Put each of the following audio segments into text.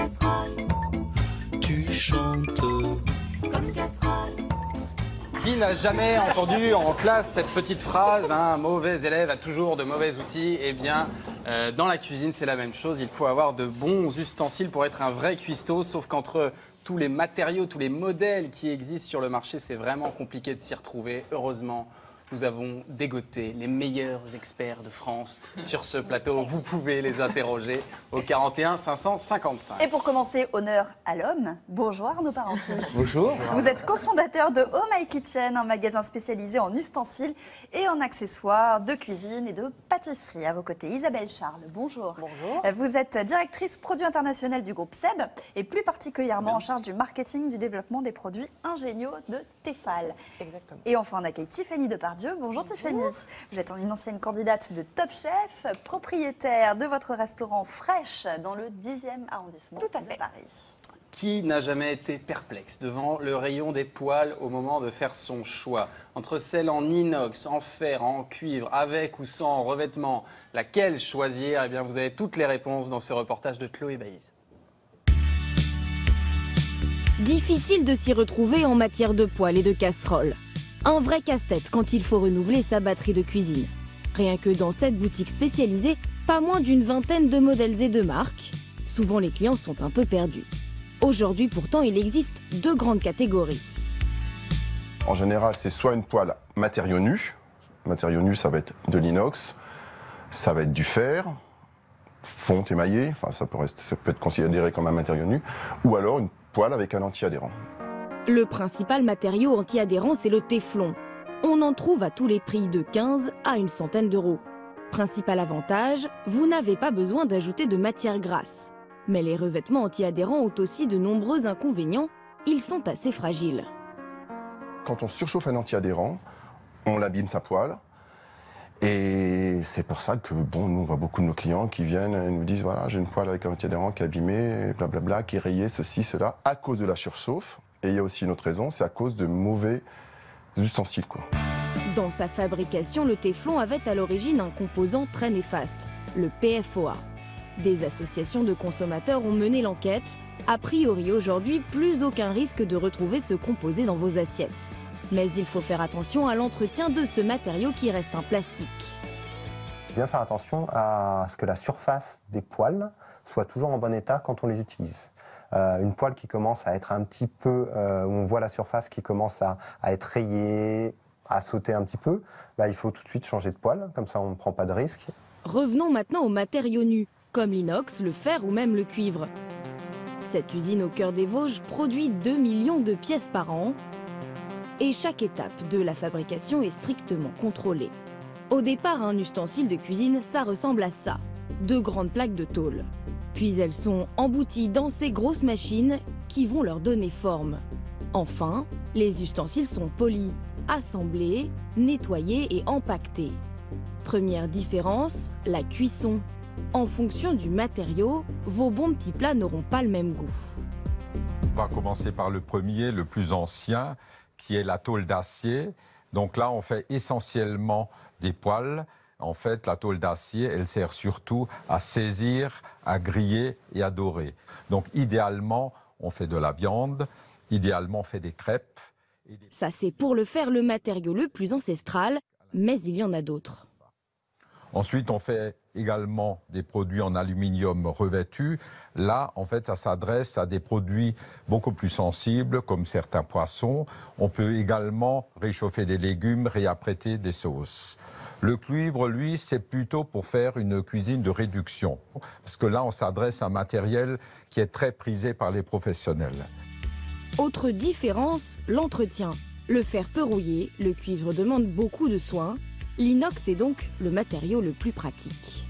casserole. Tu chantes Comme une casserole. Qui n'a jamais entendu en classe cette petite phrase, un mauvais élève a toujours de mauvais outils? Eh bien, dans la cuisine, c'est la même chose. Il faut avoir de bons ustensiles pour être un vrai cuistot, sauf qu'entre tous les matériaux, tous les modèles qui existent sur le marché, c'est vraiment compliqué de s'y retrouver. Heureusement, nous avons dégoté les meilleurs experts de France sur ce plateau. Vous pouvez les interroger au 41 555. Et pour commencer, honneur à l'homme. Bonjour Arnaud Parenti. Bonjour. Vous êtes cofondateur de Oh My Kitchen, un magasin spécialisé en ustensiles et en accessoires de cuisine et de pâtisserie. À vos côtés, Isabelle Charles. Bonjour. Bonjour. Vous êtes directrice produit international du groupe SEB et plus particulièrement en charge du marketing du développement des produits ingéniaux de Tefal. Exactement. Et enfin, on accueille Tiffany Depardieu. Bonjour Tiffany. Vous êtes une ancienne candidate de Top Chef, propriétaire de votre restaurant Fresh dans le 10e arrondissement Tout à de fait. Paris. Qui n'a jamais été perplexe devant le rayon des poêles au moment de faire son choix? Entre celles en inox, en fer, en cuivre, avec ou sans revêtement, laquelle choisir? Eh bien, vous avez toutes les réponses dans ce reportage de Chloé Baïs. Difficile de s'y retrouver en matière de poêles et de casseroles. Un vrai casse-tête quand il faut renouveler sa batterie de cuisine. Rien que dans cette boutique spécialisée, pas moins d'une vingtaine de modèles et de marques. Souvent, les clients sont un peu perdus. Aujourd'hui, pourtant, il existe deux grandes catégories. En général, c'est soit une poêle matériaux nus. Matériaux nus, ça va être de l'inox, ça va être du fer, fonte émaillée, enfin ça peut être considéré comme un matériau nu, ou alors une poêle avec un anti-adhérent. Le principal matériau anti-adhérent, c'est le téflon. On en trouve à tous les prix de 15 à une centaine d'euros. Principal avantage, vous n'avez pas besoin d'ajouter de matière grasse. Mais les revêtements anti-adhérents ont aussi de nombreux inconvénients. Ils sont assez fragiles. Quand on surchauffe un anti-adhérent, on abîme sa poêle. Et c'est pour ça que, bon, nous, on voit beaucoup de nos clients qui viennent et nous disent, voilà, j'ai une poêle avec un anti-adhérent qui est abîmée, blablabla, qui est rayée, ceci, cela, à cause de la surchauffe. Et il y a aussi une autre raison, c'est à cause de mauvais ustensiles, quoi. Dans sa fabrication, le téflon avait à l'origine un composant très néfaste, le PFOA. Des associations de consommateurs ont mené l'enquête. A priori, aujourd'hui, plus aucun risque de retrouver ce composé dans vos assiettes. Mais il faut faire attention à l'entretien de ce matériau qui reste un plastique. Bien faire attention à ce que la surface des poêles soit toujours en bon état quand on les utilise. Une poêle qui commence à être un petit peu, où on voit la surface qui commence à être rayée, à sauter un petit peu, il faut tout de suite changer de poêle, comme ça on ne prend pas de risque. Revenons maintenant aux matériaux nus, comme l'inox, le fer ou même le cuivre. Cette usine au cœur des Vosges produit 2 millions de pièces par an. Et chaque étape de la fabrication est strictement contrôlée. Au départ, un ustensile de cuisine, ça ressemble à ça. 2 grandes plaques de tôle. Puis elles sont embouties dans ces grosses machines qui vont leur donner forme. Enfin, les ustensiles sont polis, assemblés, nettoyés et empaquetés. Première différence, la cuisson. En fonction du matériau, vos bons petits plats n'auront pas le même goût. On va commencer par le premier, le plus ancien, qui est la tôle d'acier. Donc là, on fait essentiellement des poêles. En fait, la tôle d'acier, elle sert surtout à saisir, à griller et à dorer. Donc idéalement, on fait de la viande, idéalement, on fait des crêpes. Ça, c'est pour le faire le matériau le plus ancestral, mais il y en a d'autres. Ensuite, on fait également des produits en aluminium revêtus. Là, en fait, ça s'adresse à des produits beaucoup plus sensibles, comme certains poissons. On peut également réchauffer des légumes, réapprêter des sauces. Le cuivre, lui, c'est plutôt pour faire une cuisine de réduction. Parce que là, on s'adresse à un matériel qui est très prisé par les professionnels. Autre différence, l'entretien. Le fer peut rouiller, le cuivre demande beaucoup de soins. L'inox est donc le matériau le plus pratique.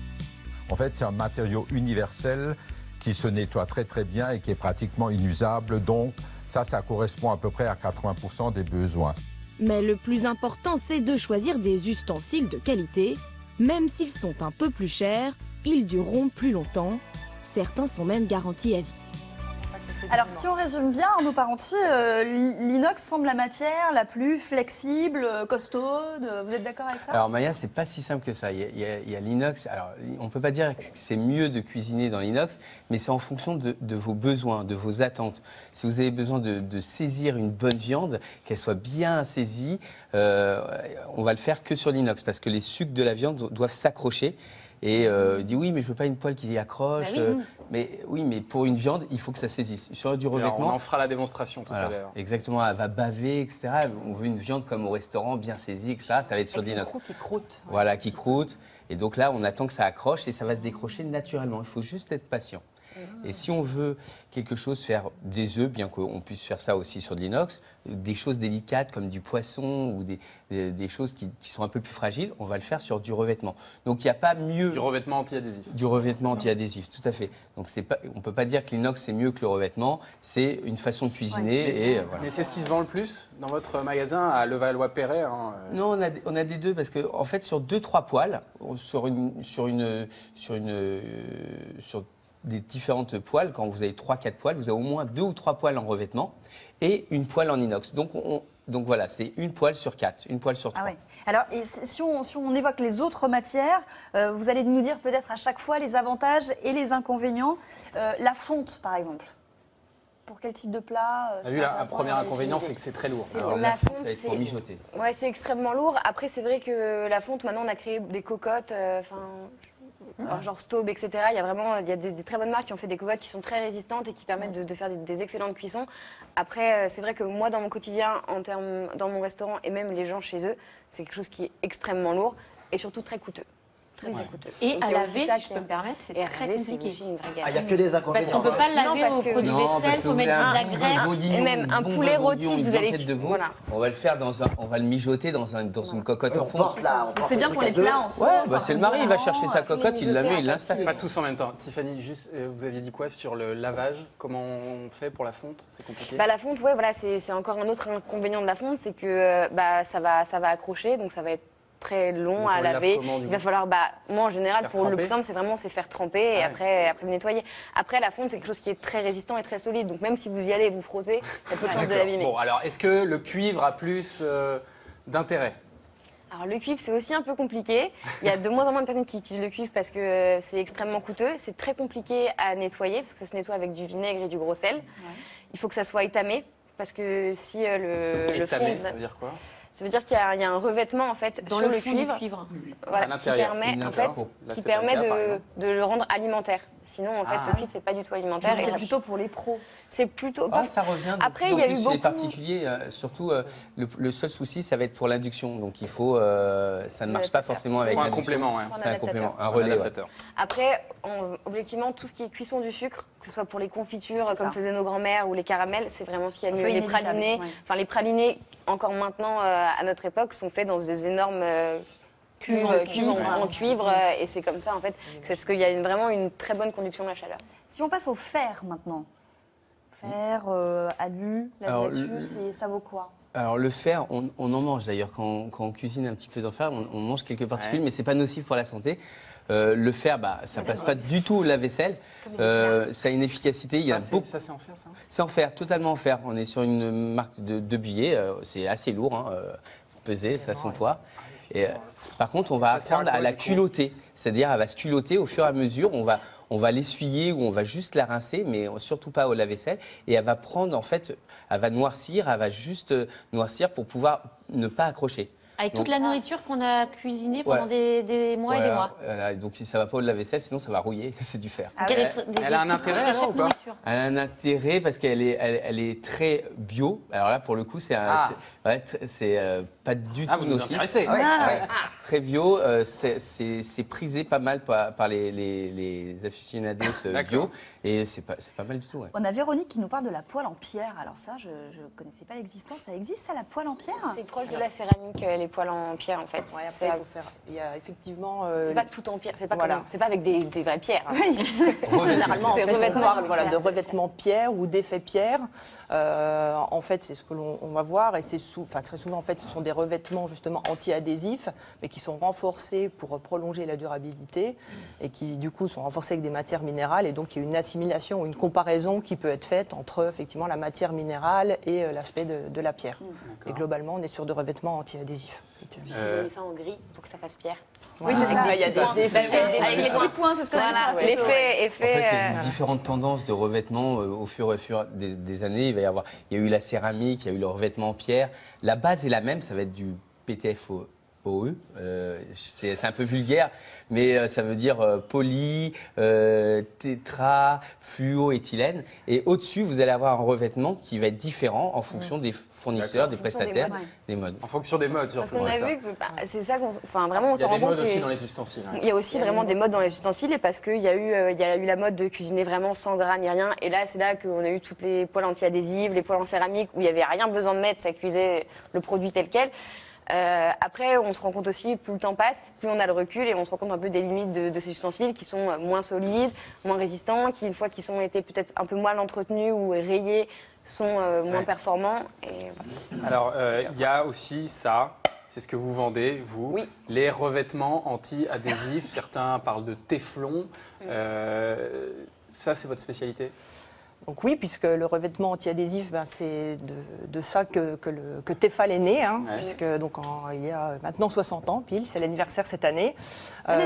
En fait, c'est un matériau universel qui se nettoie très très bien et qui est pratiquement inusable. Donc ça correspond à peu près à 80% des besoins. Mais le plus important, c'est de choisir des ustensiles de qualité. Même s'ils sont un peu plus chers, ils dureront plus longtemps. Certains sont même garantis à vie. Alors, si on résume bien, Arnaud Parenti, l'inox semble la matière la plus flexible, costaude. Vous êtes d'accord avec ça? Alors Maya, c'est pas si simple que ça. Il y a l'inox. Alors, on peut pas dire que c'est mieux de cuisiner dans l'inox, mais c'est en fonction de vos besoins, de vos attentes. Si vous avez besoin de saisir une bonne viande, qu'elle soit bien saisie, on va le faire que sur l'inox parce que les sucres de la viande doivent s'accrocher. Et dit oui, mais je veux pas une poêle qui accroche. Mais pour une viande, il faut que ça saisisse. Sur du revêtement, on en fera la démonstration tout à l'heure. Exactement, elle va baver, etc. On veut une viande comme au restaurant, bien saisie, etc. Ça va être sur de l'inox. Qui croûte. Voilà, qui croûte. Et donc là, on attend que ça accroche et ça va se décrocher naturellement. Il faut juste être patient. Et si on veut quelque chose, faire des œufs, bien qu'on puisse faire ça aussi sur de l'inox, des choses délicates comme du poisson ou des choses qui sont un peu plus fragiles, on va le faire sur du revêtement. Donc il n'y a pas mieux... Du revêtement anti-adhésif. Du revêtement anti-adhésif, tout à fait. Donc on ne peut pas dire que l'inox c'est mieux que le revêtement, c'est une façon de cuisiner. Ouais. Et, voilà. Mais c'est ce qui se vend le plus dans votre magasin à Levallois-Perret Non, on a des deux parce que en fait sur 2-3 poêles, sur des différentes poêles, quand vous avez 3-4 poêles, vous avez au moins 2 ou 3 poêles en revêtement et une poêle en inox. Donc voilà, c'est une poêle sur 4, une poêle sur 3. Ah ouais. Alors, et si on évoque les autres matières, vous allez nous dire peut-être à chaque fois les avantages et les inconvénients. La fonte, par exemple. Pour quel type de plat On a vu, un premier inconvénient, c'est que c'est très lourd. Alors, la fonte, ça va être pour mijoter. Ouais, c'est extrêmement lourd. Après, c'est vrai que la fonte, maintenant, on a créé des cocottes, genre Staub, etc. Il y a des très bonnes marques qui ont fait des cocottes qui sont très résistantes et qui permettent de faire des excellentes cuissons. Après, c'est vrai que moi, dans mon quotidien, dans mon restaurant et même les gens chez eux, c'est quelque chose qui est extrêmement lourd et surtout très coûteux. Très coûteux. Et à laver, si je peux me permettre, c'est très compliqué. Il n'y a que des inconvénients. Parce qu'on ne peut pas le laver au produit vaisselle, il faut mettre de la graisse. Et même un poulet rôti, vous allez... Voilà. On va le faire on va le mijoter dans une cocotte en fonte. C'est bien pour les plats en sauce. Ouais, c'est le mari, il va chercher sa cocotte, il la met, il l'installe. Pas tous en même temps. Tiffany, juste, vous aviez dit quoi sur le lavage? Comment on fait pour la fonte? C'est compliqué? La fonte, ouais, voilà, c'est encore un autre inconvénient de la fonte, c'est que ça va accrocher, donc ça va être très long à laver. Il va falloir, moi en général, pour le plus simple, c'est faire tremper et après le nettoyer. Après, la fonte, c'est quelque chose qui est très résistant et très solide. Donc même si vous y allez et vous frottez, il y a peu de chances de l'abîmer. Bon, alors est-ce que le cuivre a plus d'intérêt? Alors le cuivre, c'est aussi un peu compliqué. Il y a de moins en moins de personnes qui utilisent le cuivre parce que c'est extrêmement coûteux. C'est très compliqué à nettoyer parce que ça se nettoie avec du vinaigre et du gros sel. Il faut que ça soit étamé parce que si le fond... ça veut dire quoi? Ça veut dire qu'il y a un revêtement en fait dans sur le cuivre. Voilà, qui permet de le rendre alimentaire. Sinon, en fait, le cuivre, c'est pas du tout alimentaire. C'est plutôt pour les pros. C'est plutôt. Ça revient. Après, il y a eu beaucoup. Les particuliers, surtout, le seul souci, ça va être pour l'induction. Donc, il faut. Ça ne marche pas forcément avec un complément. C'est un complément, un relais. Après, objectivement, tout ce qui est cuisson du sucre, que ce soit pour les confitures, comme faisaient nos grands-mères, ou les caramels, c'est vraiment ce qu'il y a de mieux. Les pralinés, les pralinés, encore maintenant, à notre époque, sont faits dans des énormes cuves en cuivre, et c'est comme ça, en fait, c'est ce qu'il y a vraiment une très bonne conduction de la chaleur. Si on passe au fer maintenant, fer, alu, la ça vaut quoi? Alors le fer, on en mange d'ailleurs quand on cuisine un petit peu de fer, on mange quelques particules, mais c'est pas nocif pour la santé. Le fer, ça passe pas du tout au lave-vaisselle. Ça a une efficacité. Il y a beaucoup. Ça c'est en fer, ça? C'est en fer, totalement en fer. On est sur une marque de billets. C'est assez lourd, pesé, ça a son poids. Et, par contre, on va apprendre à la culotter, c'est-à-dire elle va se culotter au fur et à mesure. On va l'essuyer ou on va juste la rincer, mais surtout pas au lave-vaisselle. Et elle va prendre, en fait, elle va noircir, elle va juste noircir pour pouvoir ne pas accrocher. Avec toute la nourriture qu'on a cuisinée pendant des mois et des mois. Donc ça ne va pas au lave-vaisselle, sinon ça va rouiller, c'est du fer. Elle a un intérêt alors ou pas? Elle a un intérêt parce qu'elle est très bio. Alors là, pour le coup, c'est pas du tout nocif. Très bio, c'est prisé pas mal par les aficionados bio. Et c'est pas mal du tout. On a Véronique qui nous parle de la poêle en pierre. Alors ça, je ne connaissais pas l'existence. Ça existe, ça, la poêle en pierre? C'est proche de la céramique. les poêles en pierre en fait. Ouais, après, il faut faire. Il y a effectivement. C'est pas tout en pierre, c'est pas, voilà. c'est pas avec des vraies pierres. Généralement, en C'est fait, on revêtement parle pierre. de revêtement pierre ou d'effet pierre. En fait, c'est ce que l'on va voir et c'est très souvent, en fait, ce sont des revêtements justement anti-adhésifs, mais qui sont renforcés pour prolonger la durabilité et qui, du coup, sont renforcés avec des matières minérales. Et donc, il y a une assimilation ou une comparaison qui peut être faite entre effectivement la matière minérale et l'aspect de la pierre. Et globalement, on est sur de revêtements anti-adhésifs. Ils ont mis ça en gris pour que ça fasse pierre. Oui, c'est ça. Il y a des effets. Avec les petits points, c'est ce que Voilà, je l'effet. En fait, il y a eu différentes tendances de revêtement au fur et à mesure des années. Il y a eu la céramique, il y a eu le revêtement en pierre. La base est la même, ça va être du PTFOE. C'est un peu vulgaire, mais ça veut dire poly, tétra, fluoéthylène. Et au-dessus, vous allez avoir un revêtement qui va être différent en fonction des fournisseurs, des prestataires, des modes. En fonction des modes, Parce surtout. qu'on a vu que c'est ça qu'on. Enfin, vraiment, on Il y s'en a rend des compte. modes aussi qu'il- dans les ustensiles. hein. Il y a aussi vraiment des modes dans les ustensiles et parce qu'il y a eu la mode de cuisiner vraiment sans gras ni rien. Et là, c'est là qu'on a eu toutes les poêles anti-adhésives, les poêles en céramique où il n'y avait rien besoin de mettre, ça cuisait le produit tel quel. Après, on se rend compte aussi, plus le temps passe, plus on a le recul et on se rend compte un peu des limites de ces ustensiles qui sont moins solides, moins résistants, qui, une fois qu'ils ont été peut-être un peu mal entretenus ou rayés, sont moins performants. Et voilà. Alors, il y a aussi ça, c'est ce que vous vendez, vous, Oui. les revêtements anti-adhésifs. Certains parlent de téflon. Ça, c'est votre spécialité? Donc oui, puisque le revêtement anti-adhésif, c'est de ça que Tefal est né, hein, Ouais. puisque donc il y a maintenant 60 ans pile, c'est l'anniversaire cette année. Ah,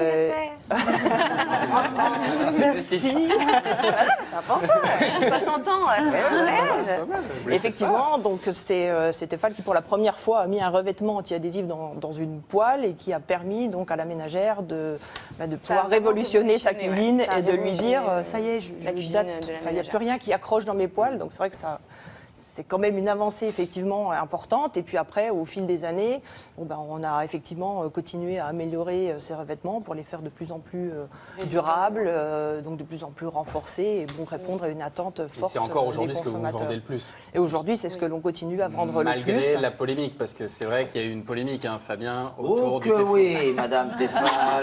c'est festif. C'est important, 60 ans, c'est un âge. Effectivement, donc c'est Tefal qui pour la première fois a mis un revêtement anti-adhésif dans une poêle et qui a permis donc à la ménagère de pouvoir a révolutionner sa révolutionné, cuisine ouais. Ça a et de lui dire révolutionné, ça y est, la cuisine de la il n'y a ménagère. plus rien qui accroche dans mes poêles. Donc c'est vrai que ça. C'est quand même une avancée effectivement importante. Et puis après, au fil des années, on a effectivement continué à améliorer ces revêtements pour les faire de plus en plus durables, donc de plus en plus renforcés et répondre à une attente Et forte c'est encore des aujourd'hui ce que vous consommateurs. vendez le plus. Et aujourd'hui, c'est ce que l'on continue à vendre le plus. Malgré la polémique, parce que c'est vrai qu'il y a eu une polémique, hein, Fabien, autour Oh du que téflon. oui, Madame Tefal.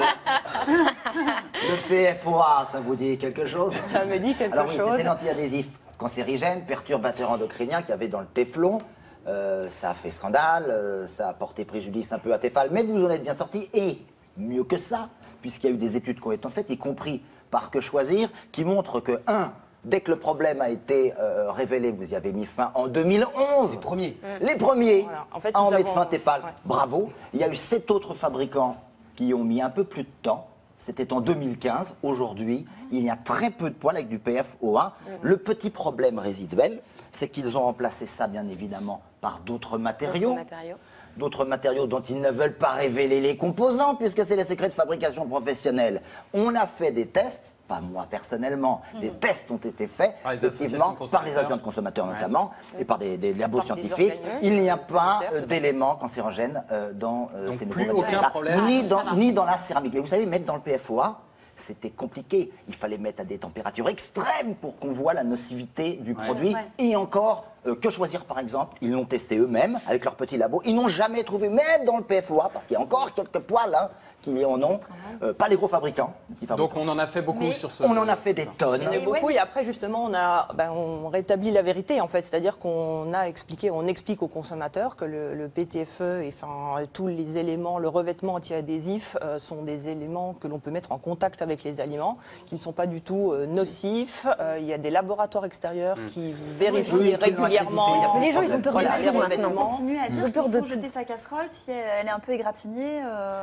Le PFOA, ça vous dit quelque chose? Ça me dit quelque Alors oui, chose. c'était l'antiadhésif cancérigène, perturbateur endocrinien qu'il y avait dans le téflon. Ça a fait scandale, ça a porté préjudice un peu à Tefal, mais vous en êtes bien sorti, et mieux que ça, puisqu'il y a eu des études qui ont été faites, y compris par Que Choisir, qui montrent que, dès que le problème a été révélé, vous y avez mis fin en 2011. Les premiers. Les premiers Voilà. En fait, à en nous mettre avons- fin, Tefal. Ouais. Bravo. Il y a eu 7 autres fabricants qui ont mis un peu plus de temps. C'était en 2015. Aujourd'hui, il y a très peu de poêles avec du PFOA. Le petit problème résiduel, c'est qu'ils ont remplacé ça, bien évidemment, par d'autres matériaux. D'autres matériaux dont ils ne veulent pas révéler les composants, puisque c'est les secrets de fabrication professionnelle. On a fait des tests, pas moi personnellement, des tests ont été faits, Par les associations de par les consommateurs. avions de consommateurs notamment, et par des labos Par des scientifiques. organismes Il n'y a pas sanitaires. d'éléments cancérogènes dans Donc ces plus nouveaux aucun matériaux-là, problème. ni dans la céramique. Mais vous savez, mettre dans le PFOA, c'était compliqué. Il fallait mettre à des températures extrêmes pour qu'on voit la nocivité du produit. Ouais. Et encore, Que Choisir par exemple, ils l'ont testé eux-mêmes avec leur petit labo. Ils n'ont jamais trouvé, même dans le PFOA, parce qu'il y a encore quelques poils qui en ont, pas les gros fabricants. qui fabriquent. Donc on en a fait beaucoup Mais sur ce... On en a fait des tonnes. Il y en a beaucoup et après justement on rétablit la vérité en fait, c'est-à-dire qu'on explique aux consommateurs que le PTFE et tous les éléments, le revêtement anti-adhésif sont des éléments que l'on peut mettre en contact avec les aliments, qui ne sont pas du tout nocifs. Il y a des laboratoires extérieurs qui vérifient Oui, qui l'ont régulièrement. accrédité, Mais les gens, ils ont peur Voilà, de les tout revêtements. maintenant. On continue à Ils dire ont qu'il peur de faut tout. jeter sa casserole si elle est un peu égratignée,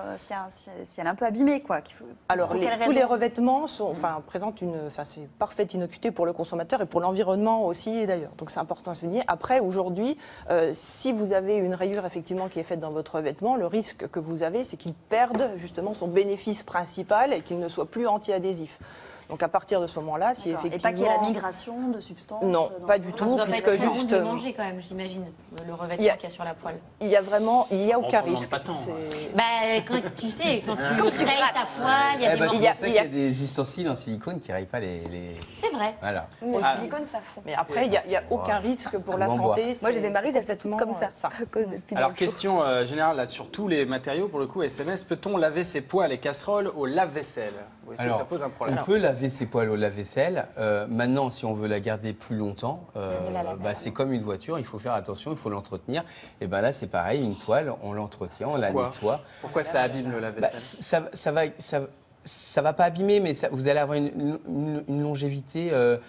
si elle est un peu abîmée, quoi. Alors, Pour quelle tous les raison revêtements présentent c'est parfaite innocuité pour le consommateur et pour l'environnement aussi d'ailleurs. Donc c'est important à souligner. Après, aujourd'hui, si vous avez une rayure effectivement qui est faite dans votre revêtement, le risque que vous avez, c'est qu'il perde justement son bénéfice principal et qu'il ne soit plus anti-adhésif. Donc à partir de ce moment-là, si D'accord. effectivement... Et pas qu'il y ait la migration de substances Non, pas du Ça tout, doit pas puisque être très bon juste... de manger quand même, j'imagine, le revêtement qu'il y a sur la poêle. Il y a vraiment, il n'y a aucun On demande risque. pas tant, C'est- Bah, quand tu sais, quand tu rayes ta poêle, il y a des C'est pour morceaux. ça qu'il y a des ustensiles en silicone qui ne rayent pas les... C'est vrai. Voilà. Mais le Ah. silicone, ça fond. Mais après, il n'y a aucun risque pour la En bois. santé. Moi, j'ai des maris, elles c'est sont toutes comme ça. complètement À cause des piles Alors, dans le question générale là, sur tous les matériaux, pour le coup, SMS, peut-on laver ses poêles et casseroles au lave-vaisselle? Ou est-ce que ça pose un problème? On peut laver ses poêles au lave-vaisselle. Maintenant, si on veut la garder plus longtemps, c'est comme une voiture, il faut faire attention, il faut l'entretenir. Et bien là, c'est pareil, une poêle, on l'entretient, on la nettoie. Pourquoi ça abîme le lave-vaisselle? Ça va pas abîmer, mais vous allez avoir une longévité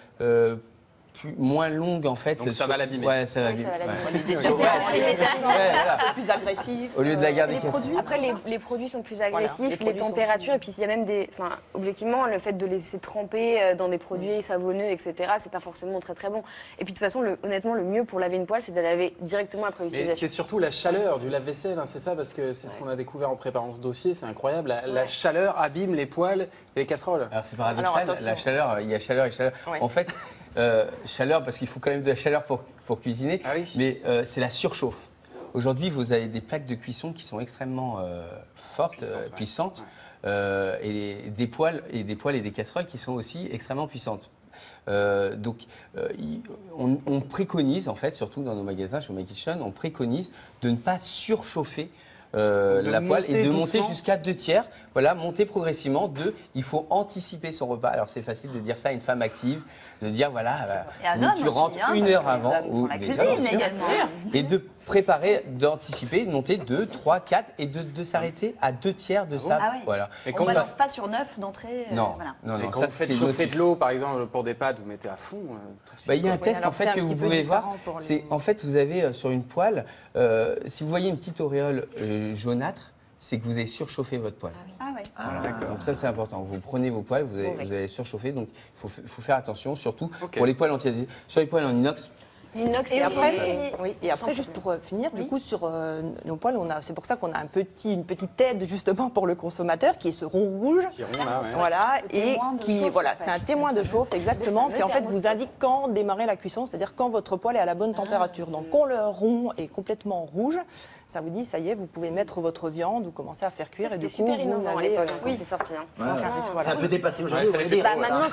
moins longue en fait. Donc ça va l'abîmer. Ouais, ça va Oui, ça va l'abîmer. l'abîmer. Voilà. plus agressif. Au lieu de la garder Les cassée. produits, après, les produits sont plus Voilà, agressifs, les les produits sont températures, plus- et puis il y a même des. Enfin, objectivement, le fait de laisser tremper dans des produits savonneux, etc., c'est pas forcément très très bon. Et puis de toute façon, honnêtement, le mieux pour laver une poêle, c'est de la laver directement après Mais l'utilisation. c'est surtout la chaleur du lave-vaisselle, hein, c'est ça, parce que c'est ce qu'on a découvert en préparant ce dossier, c'est incroyable. La chaleur abîme les poêles et les casseroles. Alors c'est paradoxal, attention. la chaleur, il y a chaleur et chaleur. Ouais. En fait, chaleur parce qu'il faut quand même de la chaleur pour cuisiner, mais c'est la surchauffe. Aujourd'hui, vous avez des plaques de cuisson qui sont extrêmement fortes, puissantes, et des poêles et des casseroles qui sont aussi extrêmement puissantes. Donc, on préconise, en fait, surtout dans nos magasins, chez My Kitchen, on préconise de ne pas surchauffer la poêle et de monter jusqu'à 2 tiers. Voilà, monter progressivement. Il faut anticiper son repas. Alors, c'est facile de dire ça à une femme active, de dire, voilà, Et un homme tu rentres aussi, 1 parce heure que les avant. hommes font la les cuisine hommes, bien sûr. également. Et de préparer, d'anticiper, de monter 2, 3, 4 et de s'arrêter à 2 tiers de ça. Ah oui. Voilà. Et On quand ne balance pas sur 9 d'entrée. Non, Voilà. non, Et non, quand ça vous faites c'est chauffer nocif. de l'eau, par exemple, pour des pâtes, vous mettez à fond tout de suite. Il y a un test alors en fait c'est un que vous petit peu pouvez voir. différent pour les- C'est en fait vous avez sur une poêle, si vous voyez une petite auréole jaunâtre, c'est que vous avez surchauffé votre poêle. Ah ouais. Voilà. Donc ça c'est important. Vous prenez vos poêles, vous avez surchauffé, donc il faut faire attention, surtout pour les poêles anti-adhésives. Sur les poêles en inox. L'inox, Et c'est après, juste pour finir, du coup, sur nos poêles, c'est pour ça qu'on a une petite aide justement pour le consommateur qui est ce rond rouge. Petit rond, là, ouais. Voilà, Le et témoin de qui, chauffe, voilà, en fait. c'est un témoin de chauffe exactement, Le qui en fait thermostat. vous indique quand démarrer la cuisson, c'est-à-dire quand votre poêle est à la bonne température. Donc quand le rond est complètement rouge, ça vous dit ça y est, vous pouvez mettre votre viande, vous commencez à faire cuire et du C'était coup super vous innovant à n'avez l'époque quand c'est sorti. Hein. C'est un peu dépassé aujourd'hui, Ouais, vous c'est voulez dire. Bah, maintenant,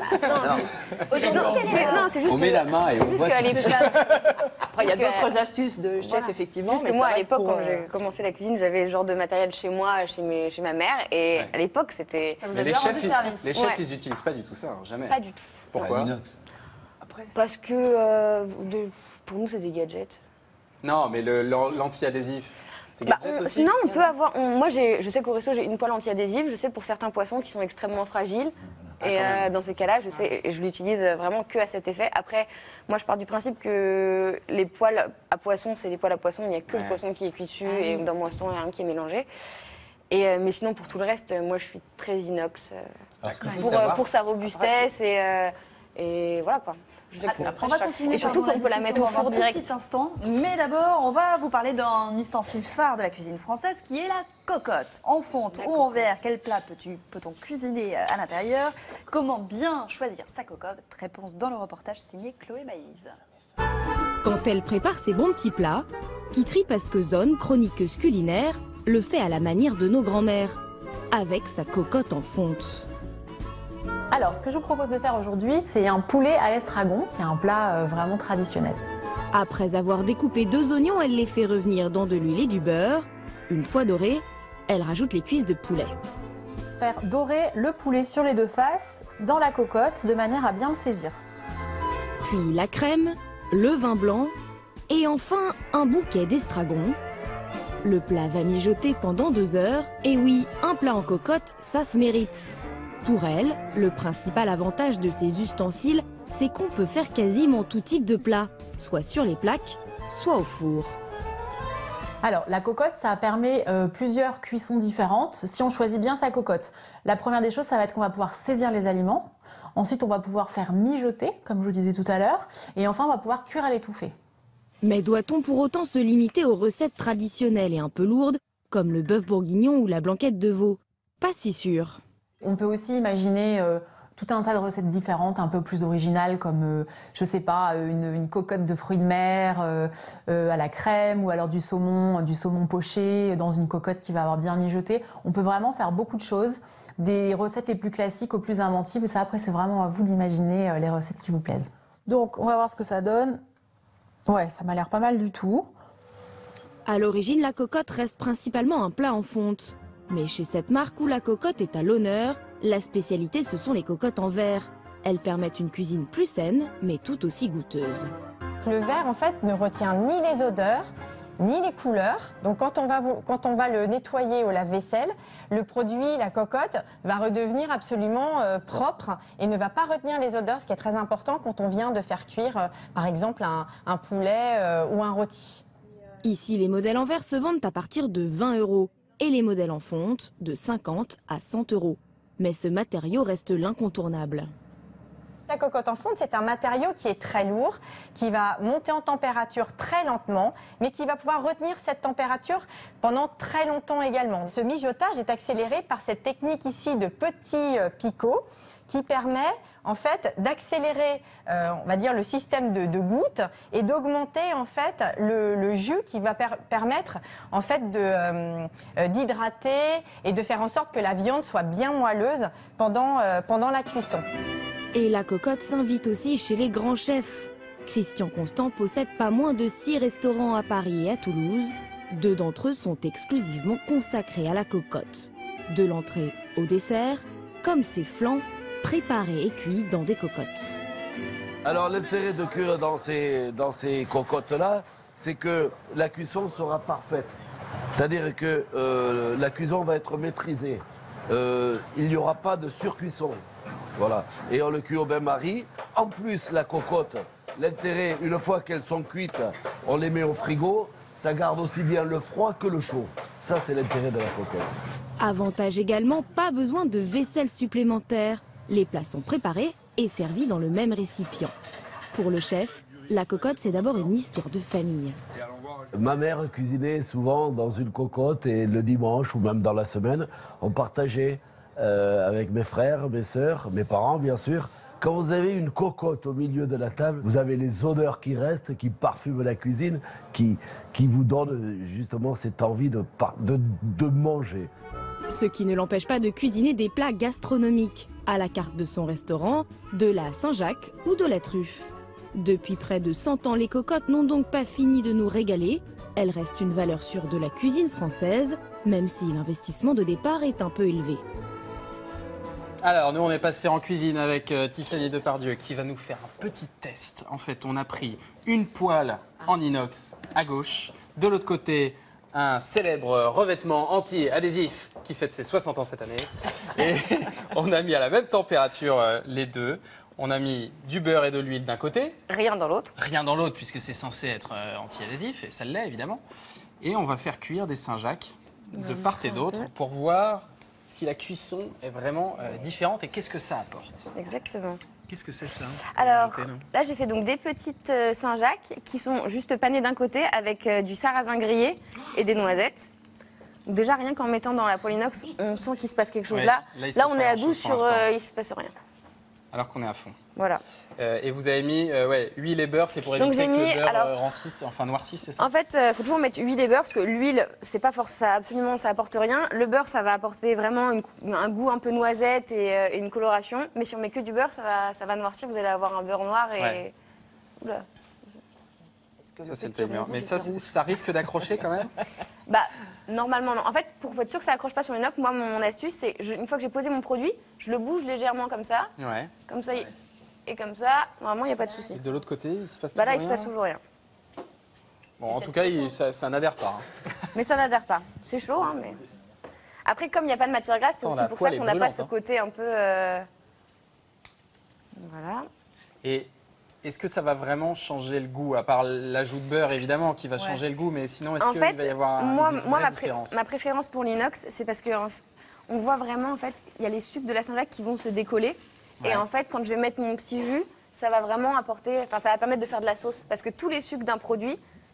c'est juste On met la main et on juste voit qu'à si l'époque, Après, il y a Parce que, d'autres astuces de chef, voilà. effectivement. Juste mais que moi, c'est à vrai l'époque, pour, quand j'ai commencé la cuisine, j'avais ce genre de matériel chez moi, chez ma mère. Et à l'époque, c'était Ça vous Mais a les bien rendu chefs, service. les chefs, Ouais. ils n'utilisent pas du tout ça, hein, jamais. pas du tout. Pourquoi? l'inox. Parce que pour nous, c'est des gadgets. Non, mais l'anti-adhésif, c'est Bah, gadget aussi. sinon, on peut avoir. Moi, je sais qu'au resto, j'ai une poêle anti-adhésive. Je sais pour certains poissons qui sont extrêmement fragiles. Et dans ces cas-là, je l'utilise vraiment que à cet effet. Après, moi, je pars du principe que les poêles à poisson, c'est des poêles à poisson. Il n'y a que le poisson qui est cuit dessus et dans mon instant, il n'y a rien qui est mélangé. Mais sinon, pour tout le reste, moi, je suis très inox Alors, ce qu'il faut savoir, pour sa robustesse et voilà quoi. Je sais que- On va continuer Et surtout par qu'on peut la mettre au discussion four dans un direct. petit instant. Mais d'abord, on va vous parler d'un ustensile phare de la cuisine française qui est la cocotte. En fonte ou en verre, quel plat peut-on cuisiner à l'intérieur? Comment bien choisir sa cocotte? Réponse dans le reportage signé Chloé Baïse. Quand elle prépare ses bons petits plats, Kitri Pasquezone, chroniqueuse culinaire, le fait à la manière de nos grands-mères, avec sa cocotte en fonte. Alors, ce que je vous propose de faire aujourd'hui, c'est un poulet à l'estragon, qui est un plat vraiment traditionnel. Après avoir découpé 2 oignons, elle les fait revenir dans de l'huile et du beurre. Une fois dorés, elle rajoute les cuisses de poulet. Faire dorer le poulet sur les 2 faces dans la cocotte, de manière à bien le saisir. Puis la crème, le vin blanc et enfin un bouquet d'estragon. Le plat va mijoter pendant 2 heures. Et oui, un plat en cocotte, ça se mérite. Pour elle, le principal avantage de ces ustensiles, c'est qu'on peut faire quasiment tout type de plat, soit sur les plaques, soit au four. Alors, la cocotte, ça permet plusieurs cuissons différentes, si on choisit bien sa cocotte. La première des choses, ça va être qu'on va pouvoir saisir les aliments. Ensuite, on va pouvoir faire mijoter, comme je vous disais tout à l'heure. Et enfin, on va pouvoir cuire à l'étouffée. Mais doit-on pour autant se limiter aux recettes traditionnelles et un peu lourdes, comme le bœuf bourguignon ou la blanquette de veau? Pas si sûr. On peut aussi imaginer tout un tas de recettes différentes, un peu plus originales, comme, je sais pas, une cocotte de fruits de mer à la crème, ou alors du saumon poché dans une cocotte qui va avoir bien mijoté. On peut vraiment faire beaucoup de choses, des recettes les plus classiques aux plus inventives, et ça après c'est vraiment à vous d'imaginer les recettes qui vous plaisent. Donc on va voir ce que ça donne. Ouais, ça m'a l'air pas mal du tout. À l'origine, la cocotte reste principalement un plat en fonte. Mais chez cette marque où la cocotte est à l'honneur, la spécialité ce sont les cocottes en verre. Elles permettent une cuisine plus saine, mais tout aussi goûteuse. Le verre, en fait, ne retient ni les odeurs, ni les couleurs. Donc quand on va le nettoyer au lave-vaisselle, le produit, la cocotte, va redevenir absolument propre et ne va pas retenir les odeurs, ce qui est très important quand on vient de faire cuire, par exemple, un poulet ou un rôti. Ici, les modèles en verre se vendent à partir de 20 € et les modèles en fonte de 50 à 100 €. Mais ce matériau reste l'incontournable. La cocotte en fonte, c'est un matériau qui est très lourd, qui va monter en température très lentement, mais qui va pouvoir retenir cette température pendant très longtemps également. Ce mijotage est accéléré par cette technique ici de petits picots qui permet en fait d'accélérer, on va dire, le système de gouttes et d'augmenter en fait le jus qui va permettre en fait d'hydrater et de faire en sorte que la viande soit bien moelleuse pendant la cuisson. Et la cocotte s'invite aussi chez les grands chefs. Christian Constant possède pas moins de 6 restaurants à Paris et à Toulouse. 2 d'entre eux sont exclusivement consacrés à la cocotte. De l'entrée au dessert, comme ses flancs, préparés et cuits dans des cocottes. Alors l'intérêt de cuire dans ces cocottes-là, c'est que la cuisson sera parfaite. C'est-à-dire que la cuisson va être maîtrisée. Il n'y aura pas de surcuisson. Voilà. Et on le cuit au bain-marie. En plus, la cocotte, l'intérêt, une fois qu'elles sont cuites, on les met au frigo. Ça garde aussi bien le froid que le chaud. Ça, c'est l'intérêt de la cocotte. Avantage également, pas besoin de vaisselle supplémentaire. Les plats sont préparés et servis dans le même récipient. Pour le chef, la cocotte, c'est d'abord une histoire de famille. Ma mère cuisinait souvent dans une cocotte et le dimanche ou même dans la semaine, on partageait avec mes frères, mes sœurs, mes parents bien sûr. Quand vous avez une cocotte au milieu de la table, vous avez les odeurs qui restent, qui parfument la cuisine, qui vous donnent justement cette envie de manger. Ce qui ne l'empêche pas de cuisiner des plats gastronomiques, à la carte de son restaurant, de la Saint-Jacques ou de la truffe. Depuis près de 100 ans, les cocottes n'ont donc pas fini de nous régaler. Elles restent une valeur sûre de la cuisine française, même si l'investissement de départ est un peu élevé. Alors, nous, on est passé en cuisine avec Tiffany Depardieu qui va nous faire un petit test. En fait, on a pris une poêle en inox à gauche. De l'autre côté, un célèbre revêtement anti-adhésif qui fête ses 60 ans cette année. Et on a mis à la même température les deux. On a mis du beurre et de l'huile d'un côté. Rien dans l'autre. Rien dans l'autre, puisque c'est censé être anti-adhésif, et ça l'est évidemment. Et on va faire cuire des Saint-Jacques de part et d'autre pour voir si la cuisson est vraiment différente et qu'est-ce que ça apporte. Exactement. Qu'est-ce que c'est ça? Alors là, j'ai fait donc des petites Saint-Jacques qui sont juste panées d'un côté avec du sarrasin grillé et des noisettes. Donc déjà, rien qu'en mettant dans la poêle inox, on sent qu'il se passe quelque chose là. Là, on est à 12 sur... il se passe rien. Alors qu'on est à fond. Voilà. Et vous avez mis huile et beurre, c'est pour éviter que le beurre rancisse, enfin noircisse, c'est ça? En fait, il faut toujours mettre huile et beurre parce que l'huile, c'est pas ça apporte rien. Le beurre, ça va apporter vraiment un goût un peu noisette et une coloration. Mais si on met que du beurre, ça va noircir. Vous allez avoir un beurre noir et. Ouais. Oula. Ça, c'est le timer. Mais ça risque d'accrocher quand même? Bah, normalement, non. En fait, pour être sûr que ça accroche pas sur l'inox, moi, mon astuce, c'est une fois que j'ai posé mon produit, je le bouge légèrement comme ça. Ouais. Comme ça, et comme ça, normalement, il n'y a pas de souci. Et de l'autre côté, il se passe toujours rien? Là, il se passe toujours rien. Bon, en tout cas, ça n'adhère pas. Hein. Mais ça n'adhère pas. C'est chaud, hein, mais... Après, comme il n'y a pas de matière grasse, c'est aussi pour ça qu'on n'a pas ce côté un peu... Voilà. Et est-ce que ça va vraiment changer le goût, à part l'ajout de beurre, évidemment, qui va changer le goût, mais sinon, est-ce qu'il va y avoir une vraie différence? Ma préférence pour l'inox, c'est parce que on voit vraiment, en fait, il y a les sucres de la Saint-Jacques qui vont se décoller. Ouais. Et en fait, quand je vais mettre mon petit jus, ça va vraiment apporter, enfin, ça va permettre de faire de la sauce. Parce que tous les sucres d'un produit,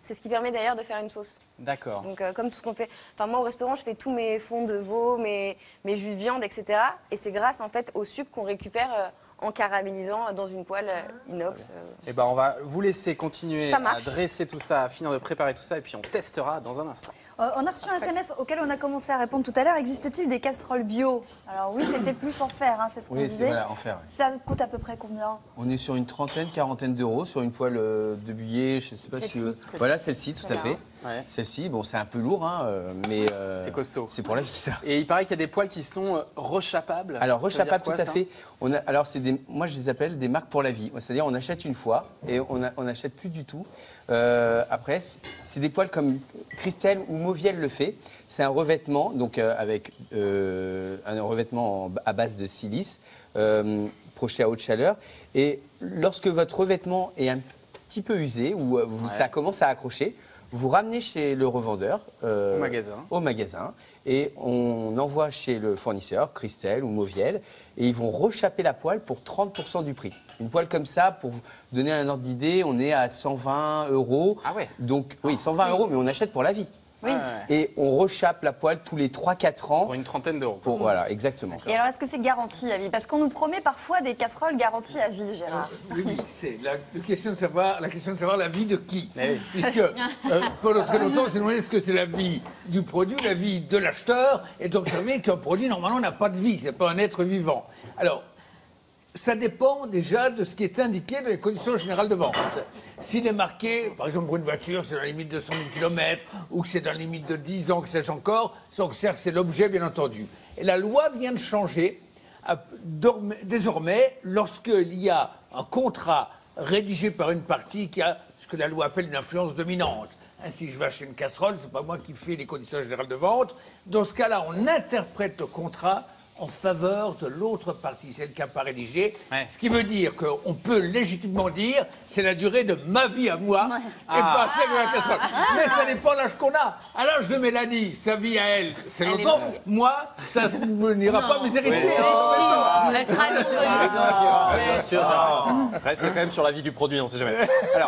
C'est ce qui permet d'ailleurs de faire une sauce. D'accord. Donc comme tout ce qu'on fait, enfin moi au restaurant je fais tous mes fonds de veau, mes jus de viande, etc. Et c'est grâce en fait au sucre qu'on récupère en caramélisant dans une poêle inox. Eh ben, on va vous laisser continuer Ça à marche. dresser tout ça, à finir de préparer tout ça, et puis on testera dans un instant. On a reçu un SMS auquel on a commencé à répondre tout à l'heure. Existe-t-il des casseroles bio? Alors oui, c'était plus en fer, hein, c'est ce qu'on Oui, c'est disait. voilà, en fer. Ouais. Ça coûte à peu près combien? On est sur une trentaine, quarantaine d'euros sur une poêle de buyer, je ne sais pas si... Voilà, celle-ci, tout à fait. Ouais. Celle-ci, bon, c'est un peu lourd, hein, mais... C'est costaud. C'est pour la vie, ça. Et il paraît qu'il y a des poêles qui sont rechapables. Alors, Ça veut dire rechapables, tout quoi, à ça fait. Alors, moi, je les appelle des marques pour la vie. C'est-à-dire, on achète une fois et on n'achète plus du tout. Après, c'est des poêles comme Christelle ou Mauviel le fait. C'est un revêtement, donc avec un revêtement à base de silice, projeté à haute chaleur. Et lorsque votre revêtement est un petit peu usé ou ça commence à accrocher, vous ramenez chez le revendeur au magasin et on envoie chez le fournisseur, Christelle ou Mauviel, et ils vont rechaper la poêle pour 30% du prix. Une poêle comme ça, pour vous donner un ordre d'idée, on est à 120 €. Ah ouais. Donc oui, 120 €, mais on achète pour la vie. Oui. Et on rechape la poêle tous les 3-4 ans. Pour une trentaine d'euros. Voilà, exactement. Et alors, est-ce que c'est garanti à vie? Parce qu'on nous promet parfois des casseroles garanties à vie, Gérard. Oui, c'est la question de savoir la vie de qui. Puisque pendant très longtemps, on s'est demandé est-ce que c'est la vie du produit, la vie de l'acheteur, et donc ça veut qu'un produit normalement n'a pas de vie, c'est pas un être vivant. Alors, ça dépend déjà de ce qui est indiqué dans les conditions générales de vente. S'il est marqué, par exemple pour une voiture, c'est dans la limite de 100 000 km, ou que c'est dans la limite de 10 ans, que sais-je encore, c'est l'objet bien entendu. Et la loi vient de changer. Désormais, lorsqu'il y a un contrat rédigé par une partie qui a ce que la loi appelle une influence dominante, si je vais acheter une casserole, c'est pas moi qui fais les conditions générales de vente, dans ce cas-là, on interprète le contrat en faveur de l'autre partie. C'est le cas pas rédigé. Ce qui veut dire qu'on peut légitimement dire c'est la durée de ma vie à moi et pas celle de la casserole. Mais ça dépend de l'âge qu'on a. À l'âge de Mélanie, sa vie à elle, c'est longtemps. Moi, ça ne n'ira pas mes héritiers. Elle sera Bien sûr, reste quand même sur la vie du produit, on ne sait jamais. Alors,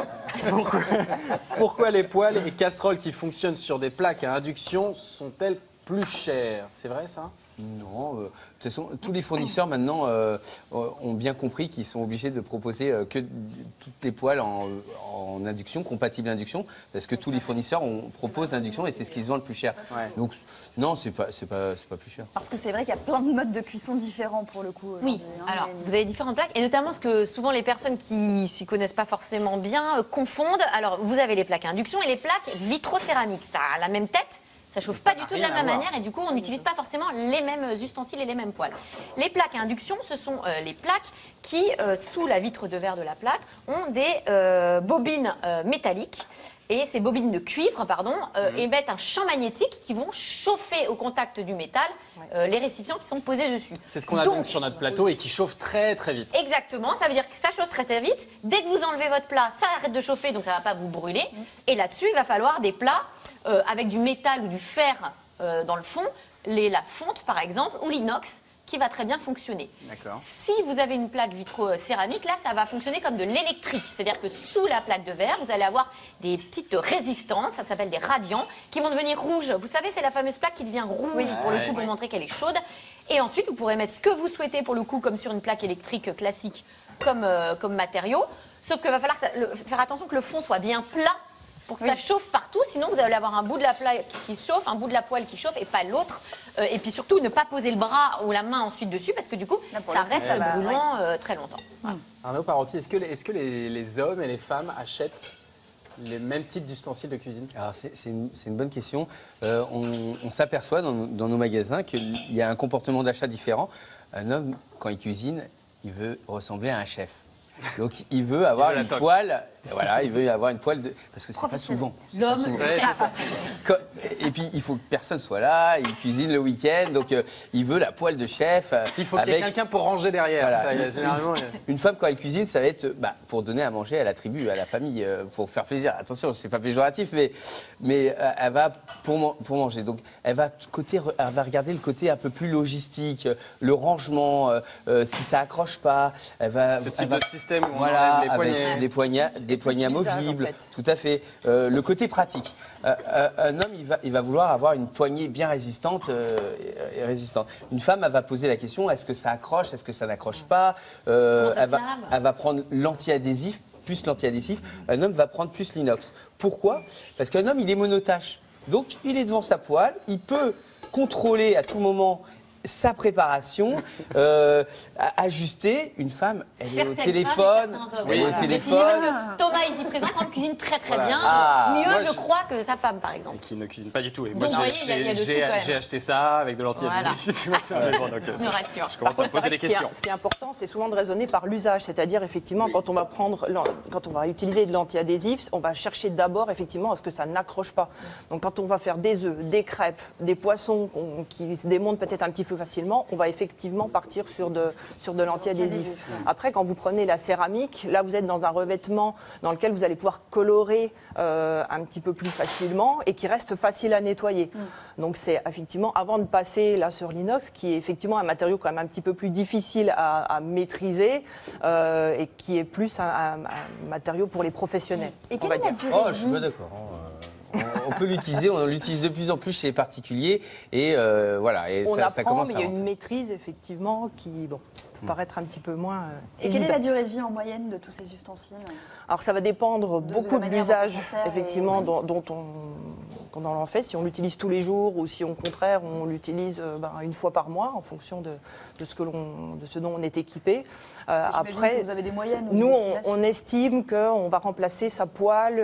pourquoi les poêles et casseroles qui fonctionnent sur des plaques à induction sont-elles plus chères? C'est vrai ça? Non, de toute façon, tous les fournisseurs maintenant ont bien compris qu'ils sont obligés de proposer que toutes les poêles en induction, compatibles induction, parce que tous les fournisseurs proposent l'induction et c'est ce qui se vend le plus cher. Ouais. Donc non, c'est pas plus cher. Parce que c'est vrai qu'il y a plein de modes de cuisson différents pour le coup. Oui, alors vous avez différentes plaques et notamment ce que souvent les personnes qui s'y connaissent pas forcément bien confondent. Alors vous avez les plaques à induction et les plaques vitrocéramiques. Ça a la même tête. Ça chauffe pas du tout de la même manière et du coup on n'utilise pas forcément les mêmes ustensiles et les mêmes poêles. Les plaques à induction, ce sont les plaques qui, sous la vitre de verre de la plaque, ont des bobines métalliques. Et ces bobines de cuivre, émettent un champ magnétique qui vont chauffer au contact du métal les récipients qui sont posés dessus. C'est ce qu'on a donc sur notre plateau et qui chauffe très très vite. Exactement, ça veut dire que ça chauffe très très vite. Dès que vous enlevez votre plat, ça arrête de chauffer, donc ça ne va pas vous brûler. Et là-dessus, il va falloir des plats avec du métal ou du fer dans le fond, la fonte par exemple, ou l'inox, qui va très bien fonctionner. Si vous avez une plaque vitrocéramique, là, ça va fonctionner comme de l'électrique. C'est-à-dire que sous la plaque de verre, vous allez avoir des petites résistances, ça s'appelle des radiants, qui vont devenir rouges. Vous savez, c'est la fameuse plaque qui devient rouge pour le coup, pour montrer qu'elle est chaude. Et ensuite, vous pourrez mettre ce que vous souhaitez pour le coup, comme sur une plaque électrique classique, comme matériau. Sauf qu'il va falloir faire attention que le fond soit bien plat pour que ça chauffe partout, sinon vous allez avoir un bout de la plaque qui chauffe, un bout de la poêle qui chauffe et pas l'autre. Et puis surtout, ne pas poser le bras ou la main ensuite dessus parce que du coup, ça reste brûlant très longtemps. Arnaud Parenti, est-ce que les hommes et les femmes achètent les mêmes types d'ustensiles de cuisine? Alors c'est une bonne question. On s'aperçoit dans nos magasins qu'il y a un comportement d'achat différent. Un homme, quand il cuisine, il veut ressembler à un chef. Donc il veut avoir une poêle, voilà, il veut avoir une poêle de... Parce que c'est pas souvent. L'homme. Et puis il faut que personne soit là, il cuisine le week-end, donc il veut la poêle de chef. Il faut qu'il y ait quelqu'un pour ranger derrière. Voilà. Ça, généralement, une femme, quand elle cuisine, ça va être pour donner à manger à la tribu, à la famille, pour faire plaisir. Attention, c'est pas péjoratif, mais elle va pour manger. Donc elle va regarder le côté un peu plus logistique, le rangement, si ça accroche pas. Ce type de système système où on Voilà, enlève les poignets. avec des poignées amovibles, en fait. tout à fait. Le côté pratique. Un homme, il va vouloir avoir une poignée bien résistante. Et résistante. Une femme, elle va poser la question, est-ce que ça accroche, est-ce que ça n'accroche pas elle va prendre l'anti-adhésif, plus l'anti-adhésif. Un homme va prendre plus l'inox. Pourquoi? Parce qu'un homme, il est monotache. Donc, il est devant sa poêle, il peut contrôler à tout moment sa préparation, ajuster. Une femme, elle est au téléphone. Elle est au téléphone. Thomas, ici présent, cuisine très Voilà. bien. Moi, Mieux, je crois, que sa femme, par exemple. Qui ne cuisine pas du tout. Et Donc, moi, vous voyez, il y a de tout, quand même. j'ai acheté ça avec de l'anti-adhésif. Voilà. Me rassure. Je commence à me poser des questions. Ce qui est important, c'est souvent de raisonner par l'usage. C'est-à-dire, effectivement, quand on va utiliser de l'anti-adhésif, on va chercher d'abord, effectivement, à ce que ça n'accroche pas. Donc, quand on va faire des œufs, des crêpes, des poissons qui se démontent peut-être un petit peu facilement, on va effectivement partir sur de l'anti-adhésif. Après, quand vous prenez la céramique, là, vous êtes dans un revêtement dans lequel vous allez pouvoir colorer un petit peu plus facilement et qui reste facile à nettoyer. Donc, c'est effectivement, avant de passer là sur l'inox, qui est effectivement un matériau quand même un petit peu plus difficile à maîtriser et qui est plus un matériau pour les professionnels. Et on va dire. Oh, je suis pas d'accord. On peut l'utiliser, on l'utilise de plus en plus chez les particuliers et voilà. Et on ça apprend, commence mais à il y a une rentrer. maîtrise effectivement qui peut paraître un petit peu moins Et quelle est la évidente. durée de vie en moyenne de tous ces ustensiles? Alors ça va dépendre beaucoup de manière dont l'usage on s'en sert et- effectivement dont on en fait, si on l'utilise tous les jours ou si au contraire on l'utilise une fois par mois en fonction de ce dont on est équipé. Après, que vous avez des moyennes ou nous des on estimations. estime qu'on va remplacer sa poêle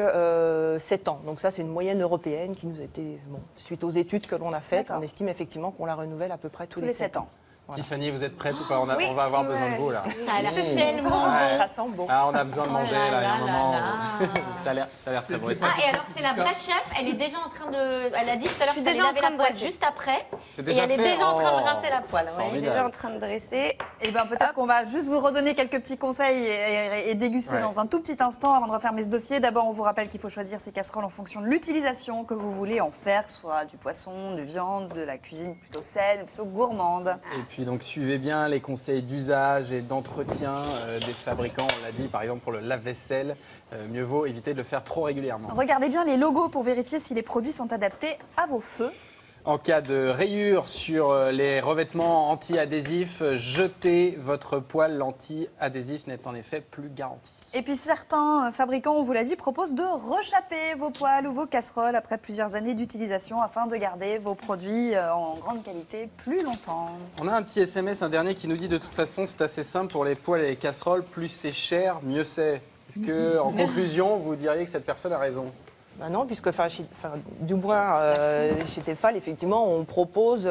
7 ans. Donc ça c'est une moyenne européenne qui nous a été, suite aux études que l'on a faites, on estime effectivement qu'on la renouvelle à peu près tous les 7 ans. Voilà. Tiffany, vous êtes prête ou pas? Oui. On va avoir besoin de vous là. Ça a l'air tellement Ouais. bon. Ça sent bon. Ah, on a besoin de manger là, il y a un moment. Ça a l'air très bon. Et ça, Ah, et alors, c'est la vraie chef, elle est déjà en train de. Elle a dit tout à l'heure Je suis qu'elle déjà en laver train la de poêle dresser. juste après. C'est Et déjà elle est fait. déjà en train de Oh. rincer la poêle. Ouais. Je suis Formidable. déjà en train de dresser. Eh bien, peut-être qu'on va juste vous redonner quelques petits conseils et déguster Ouais. dans un tout petit instant avant de refermer ce dossier. D'abord, on vous rappelle qu'il faut choisir ces casseroles en fonction de l'utilisation que vous voulez en faire, soit du poisson, de viande, de la cuisine plutôt saine, plutôt gourmande. Et puis donc suivez bien les conseils d'usage et d'entretien des fabricants. On l'a dit par exemple pour le lave-vaisselle, mieux vaut éviter de le faire trop régulièrement. Regardez bien les logos pour vérifier si les produits sont adaptés à vos feux. En cas de rayures sur les revêtements anti-adhésifs, jetez votre poêle. L'anti-adhésif n'est en effet plus garanti. Et puis certains fabricants, on vous l'a dit, proposent de rechapper vos poêles ou vos casseroles après plusieurs années d'utilisation afin de garder vos produits en grande qualité plus longtemps. On a un petit SMS, un dernier, qui nous dit de toute façon c'est assez simple pour les poêles et les casseroles, plus c'est cher, mieux c'est. Est-ce que, en conclusion, vous diriez que cette personne a raison? Non, puisque du moins chez Tefal, effectivement, on propose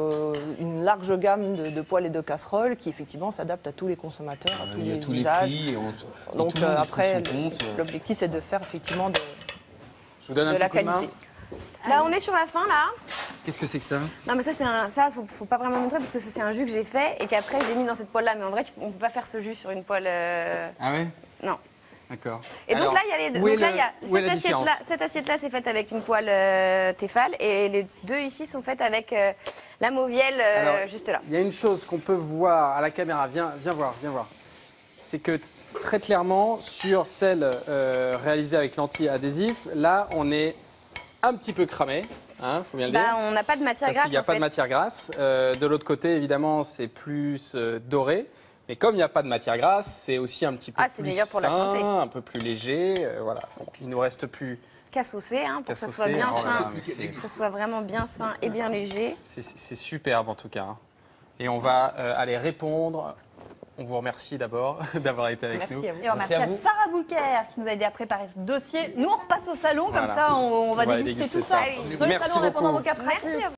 une large gamme de poêles et de casseroles qui effectivement s'adaptent à tous les consommateurs, à tous Il y a les tous les usages. prix. Donc tout le monde y après, trouve son compte. l'objectif c'est de faire effectivement de Je vous donne un la petit coup de main. qualité. Là, on est sur la fin, là. Qu'est-ce que c'est que ça? Non, mais ça, faut pas vraiment montrer parce que ça, c'est un jus que j'ai fait et qu'après, j'ai mis dans cette poêle-là. Mais en vrai, on peut pas faire ce jus sur une poêle. Ah ouais? Non. D'accord. Et donc Alors, là, il y a les deux. où est Donc là, le- il y a où est la cette différence? assiette-là. Cette assiette-là, c'est faite avec une poêle Tefal et les deux ici sont faites avec la Mauviel Alors, juste là. Il y a une chose qu'on peut voir à la caméra, viens voir. C'est que très clairement, sur celle réalisée avec l'anti-adhésif, là, on est un petit peu cramé, faut bien le dire. On n'a pas de matière Parce grasse. qu'il n'y a en pas fait. de matière grasse. De l'autre côté, évidemment, c'est plus doré. Mais comme il n'y a pas de matière grasse, c'est aussi un petit peu c'est plus meilleur pour la sain, santé. un peu plus léger. Voilà. Donc, il ne nous reste plus Qu'à saucer, pour qu'à que ça saucer. soit bien Oh là là, sain, mais c'est- que ça soit vraiment bien sain et bien léger. C'est superbe en tout cas. Et on va aller répondre. On vous remercie d'abord d'avoir été avec nous. Et on remercie à vous. Sarah Boulker qui nous a aidé à préparer ce dossier. Nous, on repasse au salon, Voilà. comme ça, on va On va déguster déguster tout ça. ça. Dans les Merci salons, en répondant à beaucoup. vos cas pratiques.